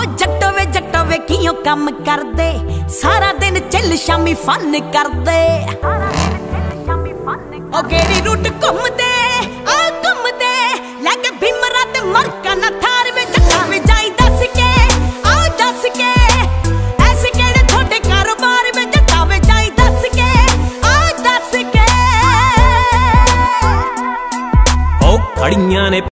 जट्टो वे कियों कम करदे, सारा दिन चिल शामी फन करदे। ओ गेड़ी रूट घुमदे आ घुमदे, लैके भीमरा ते मरका ना थार वे जट्टा वे जाई दस के आ दस के। ऐसे केड़े थोड़े कारोबार वे जट्टा वे जाई दस के आ दस के। ओ खड़ियां ने